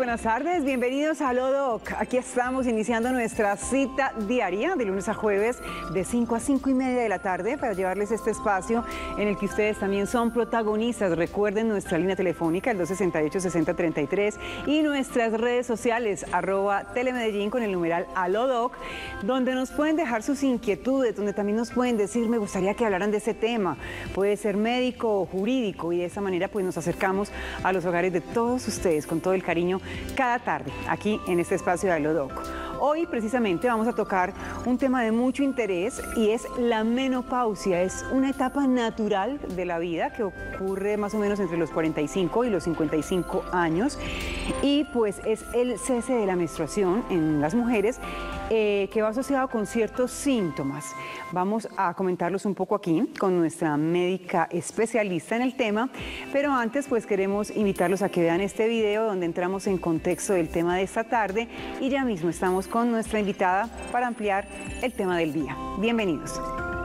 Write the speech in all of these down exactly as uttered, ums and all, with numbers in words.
buenas tardes, bienvenidos a Lodoc. Aquí estamos iniciando nuestra cita diaria de lunes a jueves de cinco a cinco y media de la tarde para llevarles este espacio en el que ustedes también son protagonistas. Recuerden nuestra línea telefónica, el dos sesenta y ocho, sesenta treinta y tres, y nuestras redes sociales, arroba Telemedellín con el numeral Alodoc, donde nos pueden dejar sus inquietudes, donde también nos pueden decir, me gustaría que hablaran de ese tema. Puede ser médico o jurídico, y de esa manera pues nos acercamos a los hogares de todos ustedes con todo el cariño cada tarde aquí en este espacio de Alodoc. Hoy precisamente vamos a tocar un tema de mucho interés y es la menopausia. Es una etapa natural de la vida que ocurre más o menos entre los cuarenta y cinco y los cincuenta y cinco años, y pues es el cese de la menstruación en las mujeres eh, que va asociado con ciertos síntomas. Vamos a comentarlos un poco aquí con nuestra médica especialista en el tema, pero antes pues queremos invitarlos a que vean este video donde entramos en contexto del tema de esta tarde, y ya mismo estamos con nuestra invitada para ampliar el tema del día. Bienvenidos.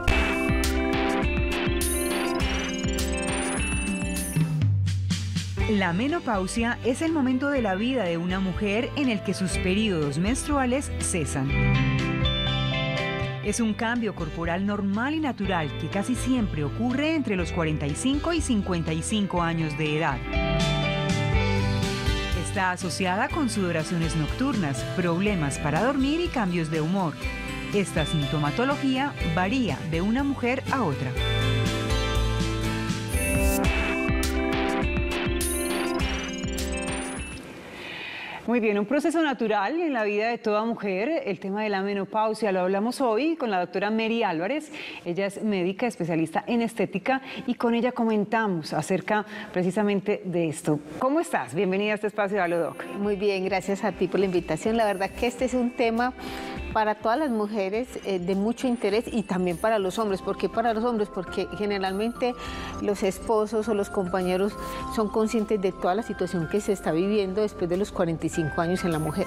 La menopausia es el momento de la vida de una mujer en el que sus periodos menstruales cesan. Es un cambio corporal normal y natural que casi siempre ocurre entre los cuarenta y cinco y cincuenta y cinco años de edad. Está asociada con sudoraciones nocturnas, problemas para dormir y cambios de humor. Esta sintomatología varía de una mujer a otra. Muy bien, un proceso natural en la vida de toda mujer. El tema de la menopausia lo hablamos hoy con la doctora Mary Álvarez. Ella es médica especialista en estética y con ella comentamos acerca precisamente de esto. ¿Cómo estás? Bienvenida a este espacio de Alodoc. Muy bien, gracias a ti por la invitación. La verdad que este es un tema para todas las mujeres eh, de mucho interés, y también para los hombres. ¿Por qué para los hombres? Porque generalmente los esposos o los compañeros son conscientes de toda la situación que se está viviendo después de los cuarenta y cinco años en la mujer.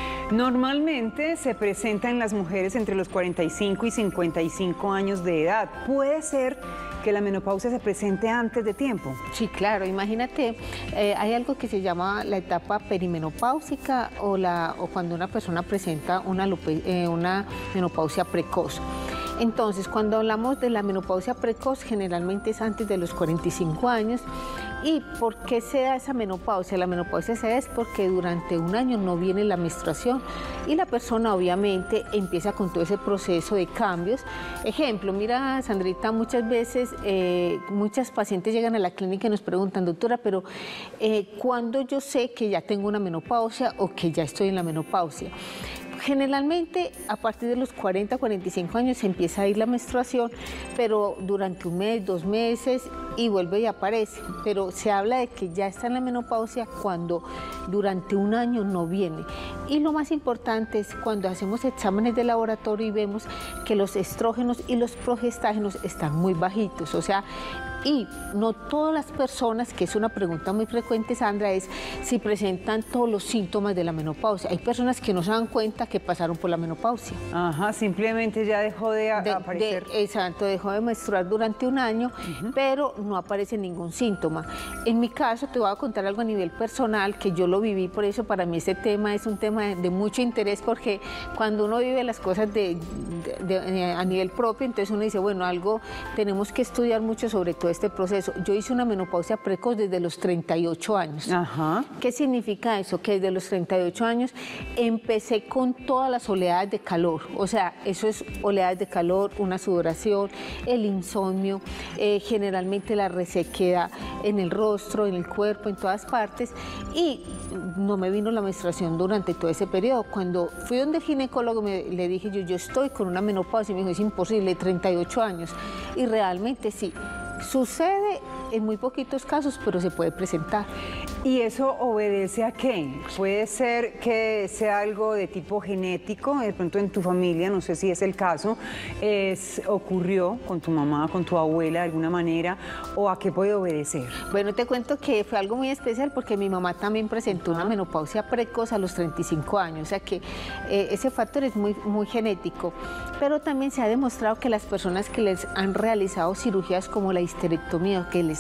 Normalmente se presenta en las mujeres entre los cuarenta y cinco y cincuenta y cinco años de edad. ¿Puede ser que la menopausia se presente antes de tiempo? Sí, claro. Imagínate, eh, hay algo que se llama la etapa perimenopáusica o, la, o cuando una persona presenta una, eh, una menopausia precoz. Entonces, cuando hablamos de la menopausia precoz, generalmente es antes de los cuarenta y cinco años. ¿Y por qué se da esa menopausia? La menopausia se da es porque durante un año no viene la menstruación y la persona obviamente empieza con todo ese proceso de cambios. Ejemplo, mira, Sandrita, muchas veces eh, muchas pacientes llegan a la clínica y nos preguntan, doctora, pero eh, ¿cuándo yo sé que ya tengo una menopausia o que ya estoy en la menopausia? Generalmente a partir de los cuarenta, cuarenta y cinco años se empieza a ir la menstruación, pero durante un mes, dos meses y vuelve y aparece. Pero se habla de que ya está en la menopausia cuando durante un año no viene. Y lo más importante es cuando hacemos exámenes de laboratorio y vemos que los estrógenos y los progestágenos están muy bajitos, o sea, y no todas las personas, que es una pregunta muy frecuente, Sandra, es si presentan todos los síntomas de la menopausia. Hay personas que no se dan cuenta que pasaron por la menopausia. Ajá, simplemente ya dejó de, de aparecer. De, exacto, dejó de menstruar durante un año, uh-huh. pero no aparece ningún síntoma. En mi caso, te voy a contar algo a nivel personal, que yo lo viví, por eso para mí este tema es un tema de, de mucho interés, porque cuando uno vive las cosas de, de, de, a nivel propio, entonces uno dice, bueno, algo tenemos que estudiar mucho sobre todo este proceso. Yo hice una menopausia precoz desde los treinta y ocho años. Ajá. ¿Qué significa eso? Que desde los treinta y ocho años empecé con todas las oleadas de calor. O sea, eso es oleadas de calor, una sudoración, el insomnio, eh, generalmente la resequedad en el rostro, en el cuerpo, en todas partes, y no me vino la menstruación durante todo ese periodo. Cuando fui donde el ginecólogo me, le dije yo, yo estoy con una menopausia, y me dijo, es imposible, treinta y ocho años, y realmente sí. Sucede en muy poquitos casos, pero se puede presentar. ¿Y eso obedece a qué? Puede ser que sea algo de tipo genético, de pronto en tu familia, no sé si es el caso, es, ocurrió con tu mamá, con tu abuela de alguna manera, o a qué puede obedecer. Bueno, te cuento que fue algo muy especial porque mi mamá también presentó una menopausia precoz a los treinta y cinco años, o sea que eh, ese factor es muy, muy genético, pero también se ha demostrado que las personas que les han realizado cirugías como la histerectomía, que les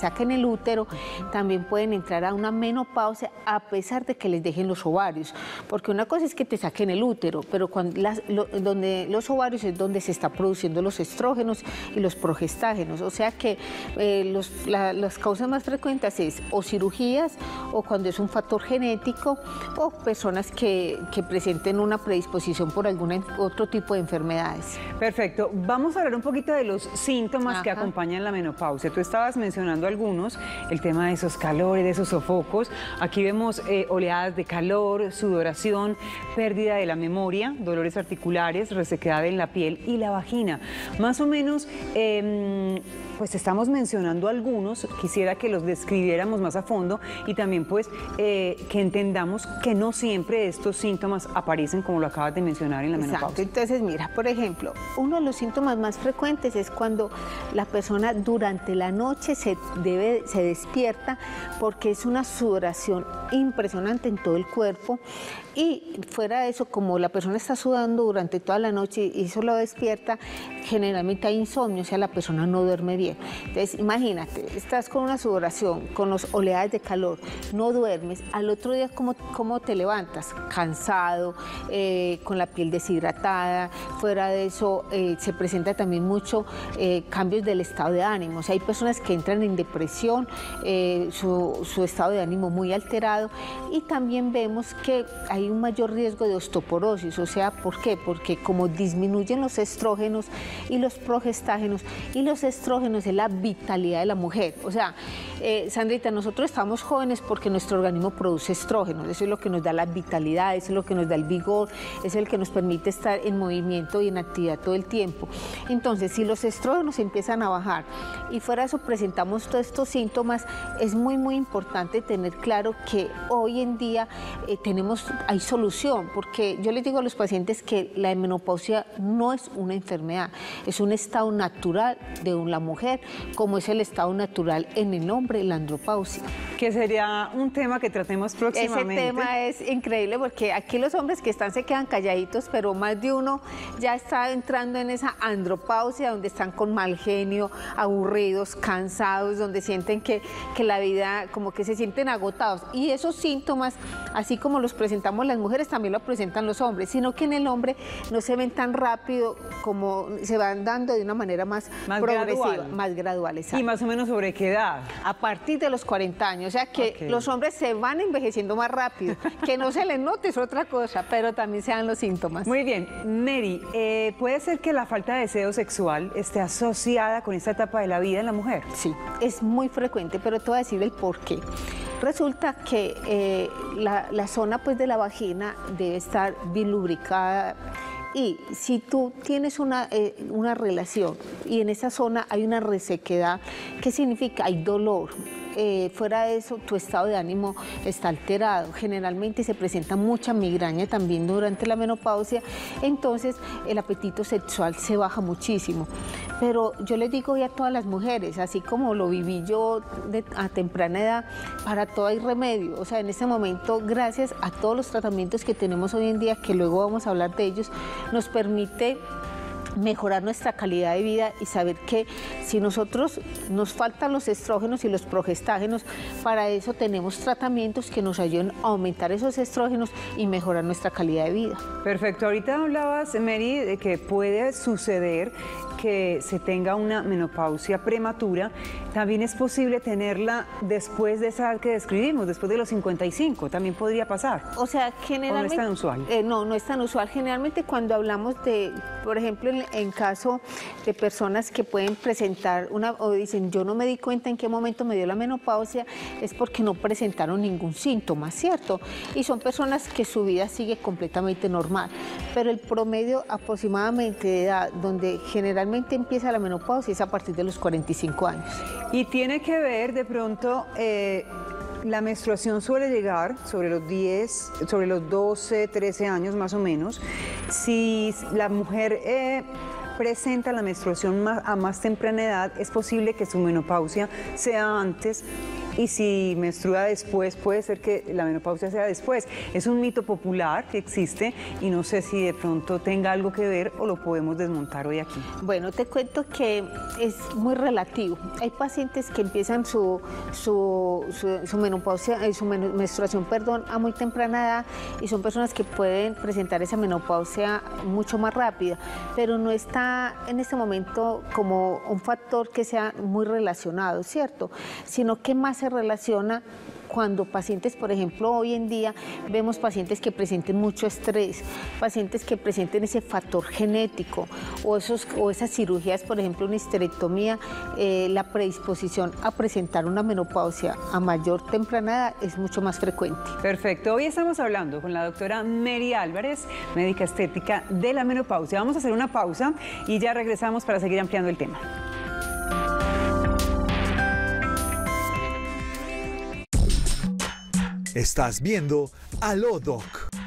saquen el útero, también pueden entrar a una menopausia a pesar de que les dejen los ovarios, porque una cosa es que te saquen el útero, pero cuando las, lo, donde los ovarios es donde se está produciendo los estrógenos y los progestágenos, o sea que eh, los, la, las causas más frecuentes es o cirugías o cuando es un factor genético o personas que, que presenten una predisposición por algún otro tipo de enfermedades. Perfecto, vamos a hablar un poquito de los síntomas Ajá. que acompañan la menopausia. Tú estabas mencionando algunos, el tema de esos calores, de esos sofocos. Aquí vemos eh, oleadas de calor, sudoración, pérdida de la memoria, dolores articulares, resequedad en la piel y la vagina. Más o menos, eh, pues estamos mencionando algunos, quisiera que los describiéramos más a fondo y también pues eh, que entendamos que no siempre estos síntomas aparecen como lo acabas de mencionar en la menopausia. Exacto. Entonces mira, por ejemplo, uno de los síntomas más frecuentes es cuando la persona durante la noche se, debe, se despierta porque es una sudoración impresionante en todo el cuerpo y fuera de eso, como la persona está sudando durante toda la noche y eso lo despierta, generalmente hay insomnio, o sea, la persona no duerme bien. Entonces, imagínate, estás con una sudoración, con los oleadas de calor, no duermes, al otro día, ¿cómo, cómo te levantas? Cansado, eh, con la piel deshidratada, fuera de eso, eh, se presenta también mucho eh, cambios del estado de ánimo, o sea, hay personas que entran en depresión, eh, su, su estado de ánimo muy alterado y también vemos que hay un mayor riesgo de osteoporosis, o sea, ¿por qué? Porque como disminuyen los estrógenos y los progestágenos, y los estrógenos es la vitalidad de la mujer, o sea, eh, Sandrita, nosotros estamos jóvenes porque nuestro organismo produce estrógenos, eso es lo que nos da la vitalidad, eso es lo que nos da el vigor, es el que nos permite estar en movimiento y en actividad todo el tiempo. Entonces, si los estrógenos empiezan a bajar y fuera de eso presentamos todos estos síntomas, es muy, muy importante tener claro que hoy en día eh, tenemos, hay solución, porque yo les digo a los pacientes que la menopausia no es una enfermedad, es un estado natural de la mujer, como es el estado natural en el hombre, la andropausia. Que sería un tema que tratemos próximamente. Ese tema es increíble porque aquí los hombres que están se quedan calladitos, pero más de uno ya está entrando en esa andropausia donde están con mal genio, aburridos, cansados, donde sienten que, que la vida, como que se sienten agotados. Y esos síntomas, así como los presentamos las mujeres, también lo presentan los hombres, sino que en el hombre no se ven tan rápido como se van dando de una manera más, más progresiva, gradual. más gradual. Exacto. ¿Y más o menos sobre qué edad? A partir de los cuarenta años, o sea que okay. los hombres se van envejeciendo más rápido, que no se les note es otra cosa, pero también se dan los síntomas. Muy bien, Mary, eh, ¿puede ser que la falta de deseo sexual esté asociada con esta etapa de la vida en la mujer? Sí, es muy frecuente, pero te voy a decir el por qué. Resulta que eh, la, la zona pues, de la vagina debe estar bien lubricada y si tú tienes una, eh, una relación y en esa zona hay una resequedad, ¿qué significa? Hay dolor. Eh, fuera de eso, tu estado de ánimo está alterado. Generalmente se presenta mucha migraña también durante la menopausia, entonces el apetito sexual se baja muchísimo. Pero yo les digo hoy a todas las mujeres, así como lo viví yo de, a temprana edad, para todo hay remedio. O sea, en este momento, gracias a todos los tratamientos que tenemos hoy en día, que luego vamos a hablar de ellos, nos permite mejorar nuestra calidad de vida y saber que si nosotros nos faltan los estrógenos y los progestágenos, para eso tenemos tratamientos que nos ayuden a aumentar esos estrógenos y mejorar nuestra calidad de vida. Perfecto, ahorita hablabas, Mary, de que puede suceder que se tenga una menopausia prematura, también es posible tenerla después de esa edad que describimos, después de los cincuenta y cinco, también podría pasar. O sea, generalmente... ¿O no es tan usual? Eh, no, no es tan usual. Generalmente cuando hablamos de, por ejemplo, en, en caso de personas que pueden presentar una, o dicen, yo no me di cuenta en qué momento me dio la menopausia, es porque no presentaron ningún síntoma, ¿cierto? Y son personas que su vida sigue completamente normal. Pero el promedio aproximadamente de edad, donde generalmente empieza la menopausia, es a partir de los cuarenta y cinco años. Y tiene que ver de pronto, eh, la menstruación suele llegar sobre los diez, sobre los doce, trece años más o menos. Si la mujer eh, presenta la menstruación más, a más temprana edad, es posible que su menopausia sea antes Y si menstrua después, puede ser que la menopausia sea después. Es un mito popular que existe y no sé si de pronto tenga algo que ver o lo podemos desmontar hoy aquí. Bueno, te cuento que es muy relativo. Hay pacientes que empiezan su, su, su, su menopausia, eh, su menstruación, perdón, a muy temprana edad y son personas que pueden presentar esa menopausia mucho más rápida, pero no está en este momento como un factor que sea muy relacionado, ¿cierto? Sino que más se relaciona cuando pacientes, por ejemplo, hoy en día vemos pacientes que presenten mucho estrés, pacientes que presenten ese factor genético o, esos, o esas cirugías, por ejemplo, una histerectomía, eh, la predisposición a presentar una menopausia a mayor temprana edad es mucho más frecuente. Perfecto. Hoy estamos hablando con la doctora Mary Álvarez, médica estética de la menopausia. Vamos a hacer una pausa y ya regresamos para seguir ampliando el tema. Estás viendo Aló Doc.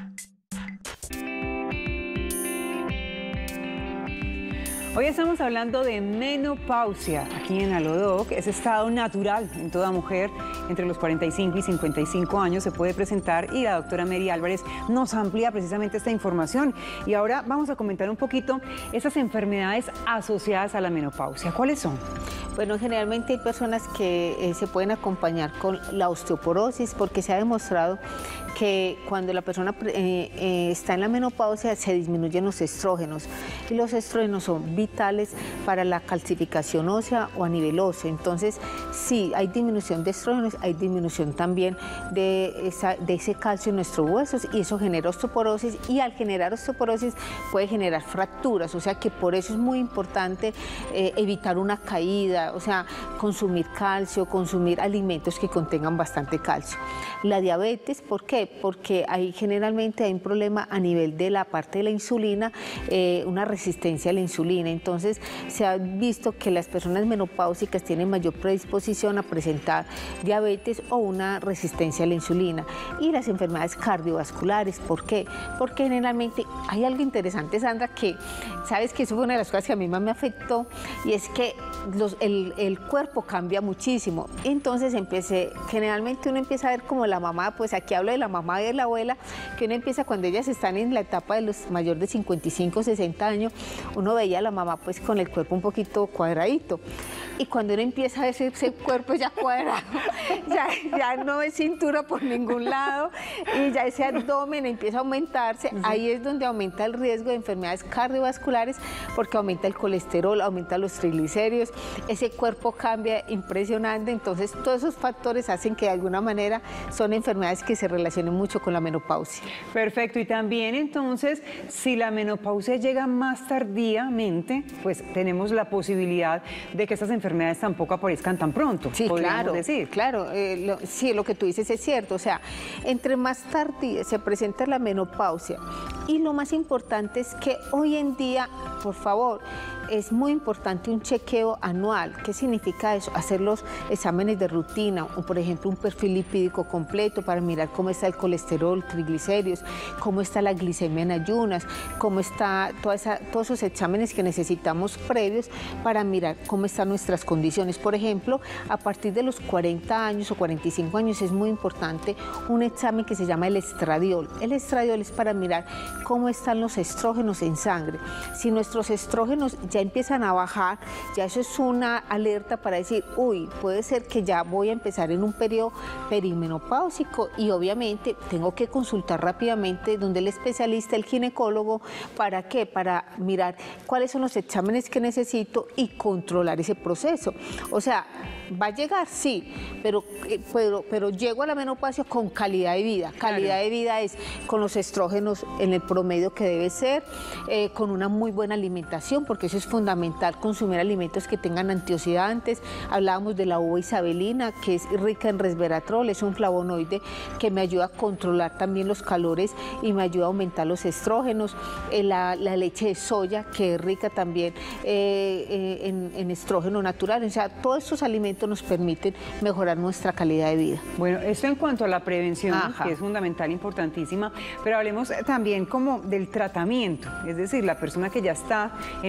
Hoy estamos hablando de menopausia aquí en Aló Doc. Es estado natural en toda mujer entre los cuarenta y cinco y cincuenta y cinco años se puede presentar y la doctora Mary Álvarez nos amplía precisamente esta información. Y ahora vamos a comentar un poquito esas enfermedades asociadas a la menopausia. ¿Cuáles son? Bueno, generalmente hay personas que eh, se pueden acompañar con la osteoporosis porque se ha demostrado que cuando la persona eh, eh, está en la menopausia se disminuyen los estrógenos y los estrógenos son vitales para la calcificación ósea o a nivel óseo. Entonces, sí, hay disminución de estrógenos, hay disminución también de, esa, de ese calcio en nuestros huesos y eso genera osteoporosis y al generar osteoporosis puede generar fracturas, o sea que por eso es muy importante eh, evitar una caída, o sea, consumir calcio, consumir alimentos que contengan bastante calcio. La diabetes, ¿por qué? Porque hay, generalmente hay un problema a nivel de la parte de la insulina, eh, una resistencia a la insulina. Entonces, se ha visto que las personas menopáusicas tienen mayor predisposición a presentar diabetes o una resistencia a la insulina. Y las enfermedades cardiovasculares, ¿por qué? Porque generalmente hay algo interesante, Sandra, que sabes que eso fue una de las cosas que a mí más me afectó y es que los, el, el cuerpo cambia muchísimo. Entonces, empecé, generalmente uno empieza a ver como la mamá, pues aquí hablo de la mamá y de la abuela, que uno empieza cuando ellas están en la etapa de los mayores de cincuenta y cinco, sesenta años, uno veía a la mamá pues con el cuerpo un poquito cuadradito. Y cuando uno empieza a ver ese, ese cuerpo ya cuadrado, ya, ya no es cintura por ningún lado y ya ese abdomen empieza a aumentarse, uh-huh. Ahí es donde aumenta el riesgo de enfermedades cardiovasculares porque aumenta el colesterol, aumenta los triglicéridos, ese cuerpo cambia impresionante, entonces todos esos factores hacen que de alguna manera son enfermedades que se relacionen mucho con la menopausia. Perfecto, y también entonces si la menopausia llega más tardíamente, pues tenemos la posibilidad de que estas enfermedades tampoco aparezcan tan pronto, sí, claro, decir. Claro, eh, lo, sí, lo que tú dices es cierto, o sea, entre más tardía se presenta la menopausia y lo más importante es que hoy en día, por favor, es muy importante un chequeo anual. ¿Qué significa eso? Hacer los exámenes de rutina, o por ejemplo un perfil lipídico completo para mirar cómo está el colesterol, triglicéridos, cómo está la glicemia en ayunas, cómo está toda esa, todos esos exámenes que necesitamos previos para mirar cómo están nuestras condiciones. Por ejemplo, a partir de los cuarenta años o cuarenta y cinco años es muy importante un examen que se llama el estradiol. El estradiol es para mirar cómo están los estrógenos en sangre. Si nuestros estrógenos ya empiezan a bajar, ya eso es una alerta para decir, uy, puede ser que ya voy a empezar en un periodo perimenopáusico y obviamente tengo que consultar rápidamente donde el especialista, el ginecólogo, ¿para qué? Para mirar cuáles son los exámenes que necesito y controlar ese proceso. O sea, va a llegar, sí, pero, pero, pero llego a la menopausia con calidad de vida. Calidad claro. de vida es con los estrógenos en el promedio que debe ser, eh, con una muy buena alimentación, porque eso es fundamental, consumir alimentos que tengan antioxidantes. Hablábamos de la uva isabelina, que es rica en resveratrol, es un flavonoide que me ayuda a controlar también los calores y me ayuda a aumentar los estrógenos. Eh, la, la leche de soya, que es rica también eh, eh, en, en estrógeno natural. O sea, todos estos alimentos nos permiten mejorar nuestra calidad de vida. Bueno, esto en cuanto a la prevención, Ajá. que es fundamental, importantísima, pero hablemos también como del tratamiento, es decir, la persona que ya está en esa etapa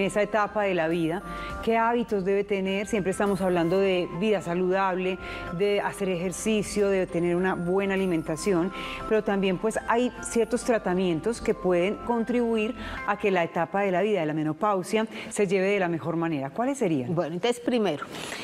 etapa de la vida, qué hábitos debe tener. Siempre estamos hablando de vida saludable, de hacer ejercicio, de tener una buena alimentación, pero también pues hay ciertos tratamientos que pueden contribuir a que la etapa de la vida de la menopausia se lleve de la mejor manera. ¿Cuáles serían? Bueno, entonces primero,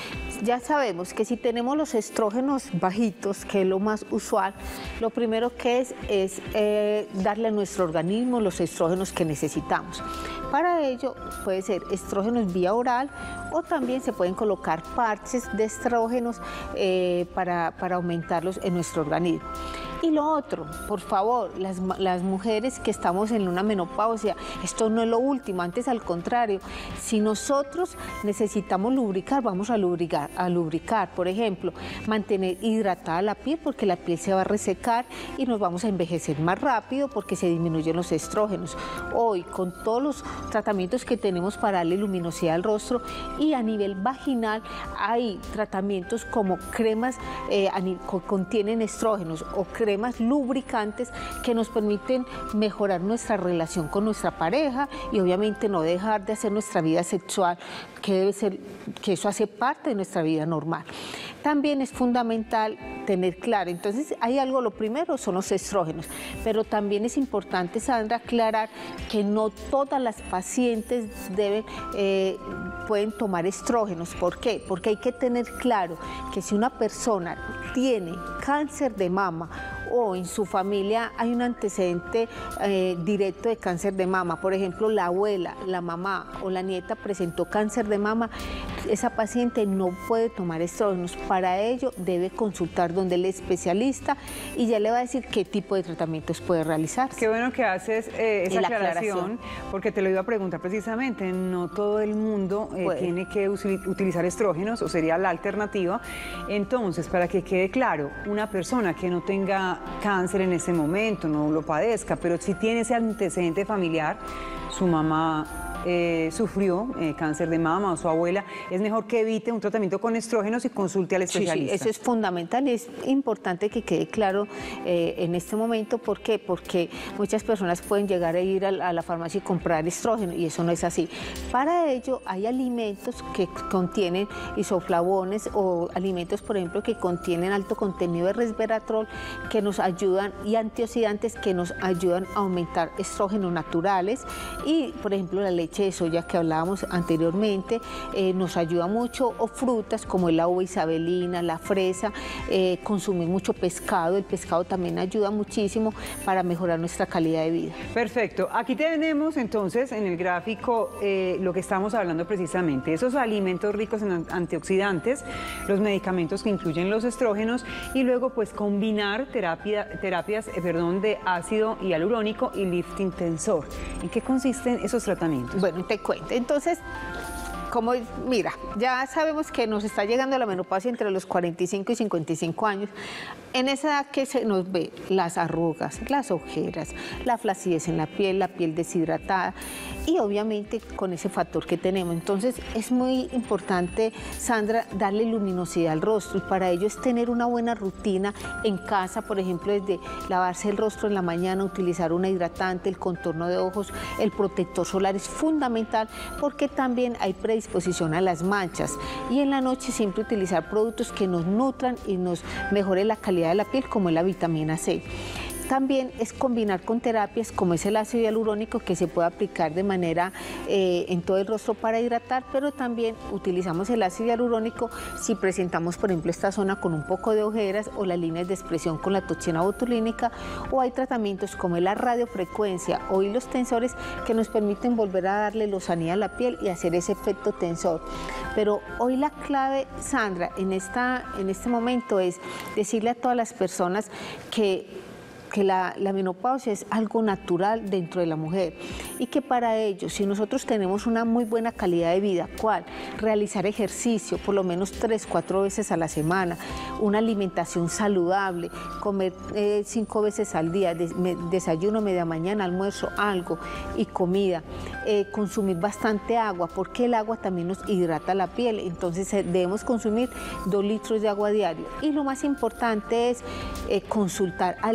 ya sabemos que si tenemos los estrógenos bajitos, que es lo más usual, lo primero que es es eh, darle a nuestro organismo los estrógenos que necesitamos. Para ello puede ser estrógenos vía oral o también se pueden colocar parches de estrógenos eh, para, para aumentarlos en nuestro organismo. Y lo otro, por favor, las, las mujeres que estamos en una menopausia, esto no es lo último, antes al contrario, si nosotros necesitamos lubricar, vamos a lubricar, a lubricar, por ejemplo, mantener hidratada la piel porque la piel se va a resecar y nos vamos a envejecer más rápido porque se disminuyen los estrógenos. Hoy, con todos los tratamientos que tenemos para darle luminosidad al rostro y a nivel vaginal, hay tratamientos como cremas eh, que contienen estrógenos o cremas cremas lubricantes que nos permiten mejorar nuestra relación con nuestra pareja y obviamente no dejar de hacer nuestra vida sexual, que debe ser, que eso hace parte de nuestra vida normal. También es fundamental tener claro, entonces hay algo, lo primero son los estrógenos, pero también es importante, Sandra, aclarar que no todas las pacientes deben, eh, pueden tomar estrógenos. ¿Por qué? Porque hay que tener claro que si una persona tiene cáncer de mama o en su familia hay un antecedente eh, directo de cáncer de mama, por ejemplo, la abuela, la mamá o la nieta presentó cáncer de mama, esa paciente no puede tomar estrógenos. Para ello debe consultar donde el especialista y ya le va a decir qué tipo de tratamientos puede realizar. Qué bueno que haces eh, esa aclaración, aclaración, porque te lo iba a preguntar precisamente, no todo el mundo eh, tiene que utilizar estrógenos, o sería la alternativa. Entonces, para que quede claro, una persona que no tenga cáncer en ese momento, no lo padezca, pero si tiene ese antecedente familiar, su mamá Eh, sufrió eh, cáncer de mama o su abuela, es mejor que evite un tratamiento con estrógenos y consulte al especialista. Sí, sí, eso es fundamental y es importante que quede claro eh, en este momento. ¿Por qué? Porque muchas personas pueden llegar a ir a, a la farmacia y comprar estrógeno y eso no es así. Para ello hay alimentos que contienen isoflavones o alimentos, por ejemplo, que contienen alto contenido de resveratrol que nos ayudan y antioxidantes que nos ayudan a aumentar estrógenos naturales y, por ejemplo, la leche de soya que hablábamos anteriormente eh, nos ayuda mucho, o frutas como el uva isabelina, la fresa, eh, consumir mucho pescado, el pescado también ayuda muchísimo para mejorar nuestra calidad de vida. Perfecto, aquí tenemos entonces en el gráfico eh, lo que estamos hablando precisamente, esos alimentos ricos en antioxidantes, los medicamentos que incluyen los estrógenos y luego pues combinar terapia, terapias eh, perdón, de ácido hialurónico y lifting tensor. ¿En qué consisten esos tratamientos? Bueno, te cuento. Entonces, como, mira, ya sabemos que nos está llegando la menopausia entre los cuarenta y cinco y cincuenta y cinco años. En esa edad que se nos ve las arrugas, las ojeras, la flacidez en la piel, la piel deshidratada y obviamente con ese factor que tenemos. Entonces es muy importante, Sandra, darle luminosidad al rostro y para ello es tener una buena rutina en casa, por ejemplo, desde lavarse el rostro en la mañana, utilizar una hidratante, el contorno de ojos, el protector solar es fundamental porque también hay predisposición a las manchas y en la noche siempre utilizar productos que nos nutran y nos mejoren la calidad de la piel como es la vitamina C. También es combinar con terapias como es el ácido hialurónico que se puede aplicar de manera eh, en todo el rostro para hidratar, pero también utilizamos el ácido hialurónico si presentamos, por ejemplo, esta zona con un poco de ojeras o las líneas de expresión con la toxina botulínica, o hay tratamientos como la radiofrecuencia o hilos tensores que nos permiten volver a darle lozanía a la piel y hacer ese efecto tensor. Pero hoy la clave, Sandra, en, esta, en este momento es decirle a todas las personas que que la, la menopausia es algo natural dentro de la mujer y que para ello, si nosotros tenemos una muy buena calidad de vida, ¿cuál? Realizar ejercicio por lo menos tres, cuatro veces a la semana, una alimentación saludable, comer eh, cinco veces al día, des, me, desayuno, media mañana, almuerzo, algo y comida, eh, consumir bastante agua, porque el agua también nos hidrata la piel, entonces eh, debemos consumir dos litros de agua diario y lo más importante es eh, consultar al especialista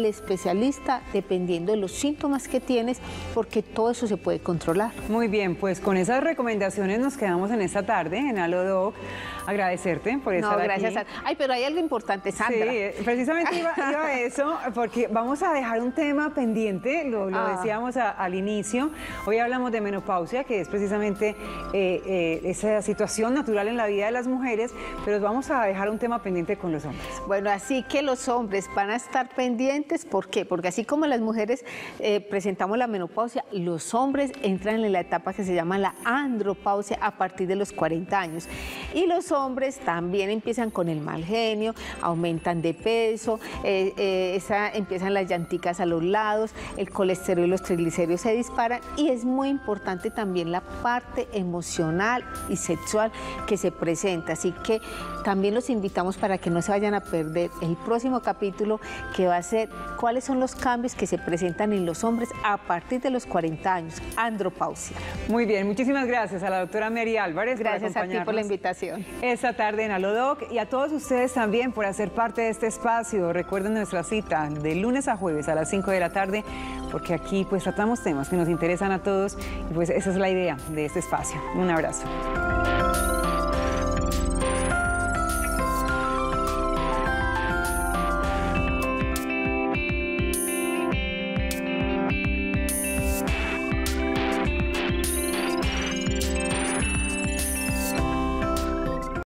especialista dependiendo de los síntomas que tienes, porque todo eso se puede controlar. Muy bien, pues con esas recomendaciones nos quedamos en esta tarde en AloDoc. Agradecerte por estar no, gracias aquí. A... Ay, pero hay algo importante, Sandra. Sí, precisamente iba, iba a eso, porque vamos a dejar un tema pendiente, lo, lo ah. decíamos a, al inicio. Hoy hablamos de menopausia, que es precisamente eh, eh, esa situación natural en la vida de las mujeres, pero vamos a dejar un tema pendiente con los hombres. Bueno, así que los hombres van a estar pendientes, ¿por qué? Porque así como las mujeres eh, presentamos la menopausia, los hombres entran en la etapa que se llama la andropausia a partir de los cuarenta años. Y los hombres también empiezan con el mal genio, aumentan de peso, eh, eh, esa, empiezan las llanticas a los lados, el colesterol y los triglicéridos se disparan, y es muy importante también la parte emocional y sexual que se presenta. Así que también los invitamos para que no se vayan a perder el próximo capítulo, que va a ser cuáles son los cambios que se presentan en los hombres a partir de los cuarenta años, andropausia. Muy bien, muchísimas gracias a la doctora Mary Álvarez. Gracias por a ti por la invitación. Esta tarde en AloDoc, y a todos ustedes también por hacer parte de este espacio. Recuerden nuestra cita de lunes a jueves a las cinco de la tarde, porque aquí pues tratamos temas que nos interesan a todos, y pues esa es la idea de este espacio. Un abrazo.